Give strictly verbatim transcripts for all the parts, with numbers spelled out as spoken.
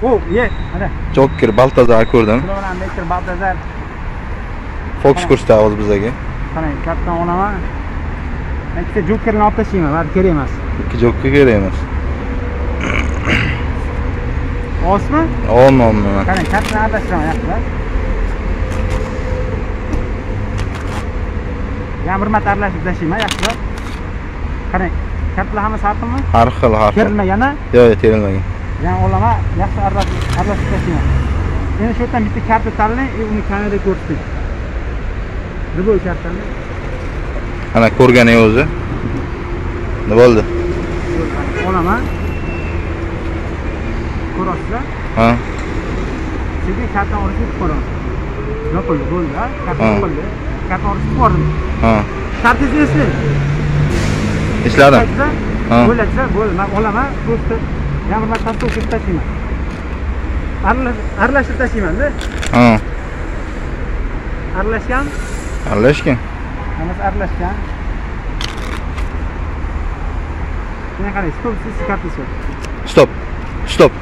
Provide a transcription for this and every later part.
O, ye, hadi. Joker, Baltazar ko'rdim. Bilan Joker, Baltazar. Fox ko'rsatamiz bizga. Qarang, kattadan olaman. Men ikkita Jokerni olib tashlayman, bari kerak emas. Ikki Joker kerak emas. Olsmi? Olma, olma. Qarang, kattani aralashtiraman, yaxshi. Yana bir marta aralashtirib tashlayman, yaxshi. Qarang, kattalar hammasi har xilmi? Har xil, har xil. Terilmagani? Yo'q, yo'q, terilmagan. Yana olaman, yaxshi aralashtirib tashlayman. Endi shu yerdan bitta karta tanlang, uni kamerada ko'rsating. Nima kartani? Ana ko'rganing o'zi. Nima bo'ldi? Olaman. Ko'rasizlar? Ha. Sizga kartani olishni ko'raman. Yopildi, bo'ldi, ha? Karta yopildi. Kartani olishni ko'rdim. Ha. Kartangizni eslang. Esladim. Ha. Bo'ladi, bo'ldi. Men olaman, просто yana bir marta to'kib tashlayman. Aralashtirib tashlayman-da. Ha. Aralashgan? Aralashgan. Hammasi aralashgan. Mana qarang, stop siz kartasi. Stop. Stop.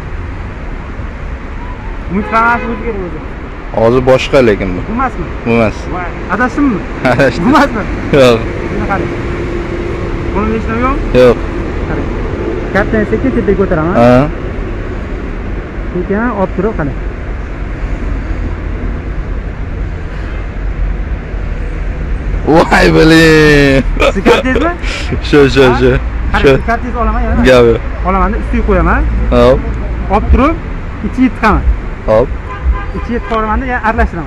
Umid qilasiz o'zgarib o'zi. Hozir boshqa lekin bu. Bu emasmi? Bu emas. Adashimmi? Adashdim. Bu emasmi? Yo'q. Mana qarang. Qo'limda hech nima yo'q? Yo'q. Qarang. Kartani sekin tepaga ko'taraman. Ha. Sekin olib turib qarang. Voy bilin. Siz kartangizmi? Shu, shu, shu. Shu. Kartangizni olaman yana. Gapi. Olaman-da, ustiga qo'yaman. Hop. Olib turib, ichiga tiqaman. Hop. Ichiga tiqaman-da, yana aralashtiraman.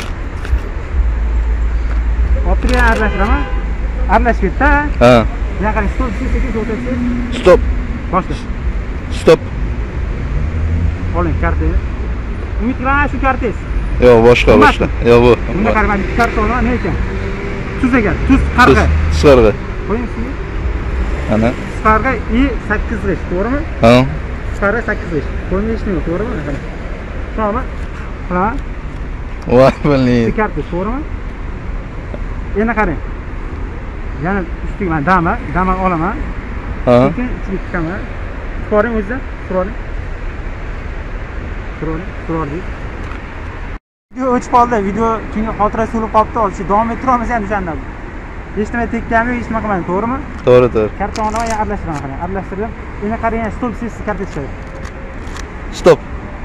Olib turib, yana aralashtiraman. Aralashib ketdi. Ha. Yana qarang, stop, sekin o'tasiz. Stop. Boshla. Stop. Oling kartangizni. Umid qilaman shu kartangiz. Yo'q, boshqa, boshqa. Yo'q bu. Bunda qarang, men ikki karta olaman, nima ekan? Tuz ekan, tuz qarg'a. Qarg'a. Qo'ying sizga. Ana. Qarg'a i sakkiz g'ish, to'g'rimi? Ha. Qarg'a sakkiz g'ish. Qo'ying hech nima, to'g'rimi? Qarang. To'g'rimi? Qilaman. Voy bilin. Ikki karta, to'g'rimi? Endi qarang. Yana ustiga men dama, dama olaman. Ha. Keyin ichiga tiqaman. Ko'ring o'zidan, suroring. Suroring, suroring. Video o'chib qoldi, video chunki xotira so'lib qolibdi, hozir davom ettiramiz ham o'shanda. Hech nima tekkanmi, hech nima qilmayman, to'g'rimi? To'g'ri, to'g'ri. Kartani olaman, yana aralashtiraman, qarang, aralashtirdim. Endi qarang, stop siz karta tushadi. Stop.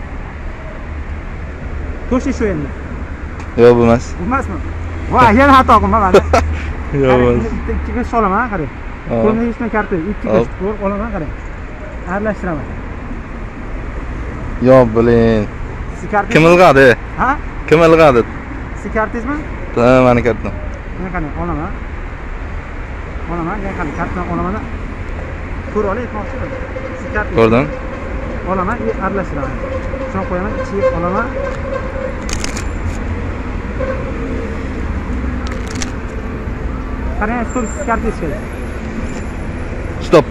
To'shi shu endi. Yo'q, bu emas. Bu emasmi? Voy, yana xato qildim mana. Yo'q, emas. Ikki g'ish olaman, qarang. Qo'limda hech nima karta, ikki g'ish to'g'ri olaman, qarang. Aralashtiraman. Yo'q, bilin. Kim ilg'adi? Ha? Kim ilg'adi? Siz kartangizmi? Ha, meni kartam. Mana qarang, olaman. Olaman, yana qarang, kartani olaman. Ko'ra olay, aytmoqchiman. Siz kartangiz. Ko'rdim. Olaman, aralashtiraman. Shuni qo'yaman, ichiga olaman. Qarang, stop siz kartangiz kerak. Stop.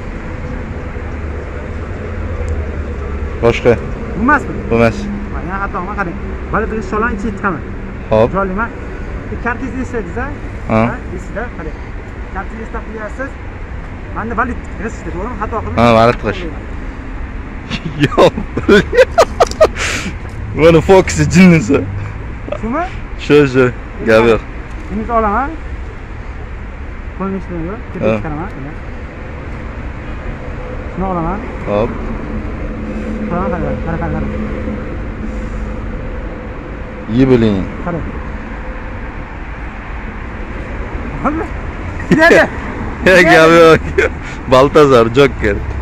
Boshqa. Bu emasmi? Bu emas. Yana xatoman, qarang. Bali bir solaman, ichiga tiqaman. Hop. Joylayman. Kartangizni eslaysiz-a? Ha. Esida, qarang. Kartangizni eslab qo'yasiz. Menda valit g'ishdi, to'g'rimi? Xato qildim. Ha, valit g'ish. Yo'q. Mana Fox'i jinnisi. Shumi? Shu, shu. Gap yo'q. Buni olaman. Qo'lni ishlayman, tepaga chiqaraman. Shuni olaman. Hop. Qara, qara, qara, qara. Ye biling. Qara. Hadi. Gel gel. Gap yo'q. Baltazar, Joker.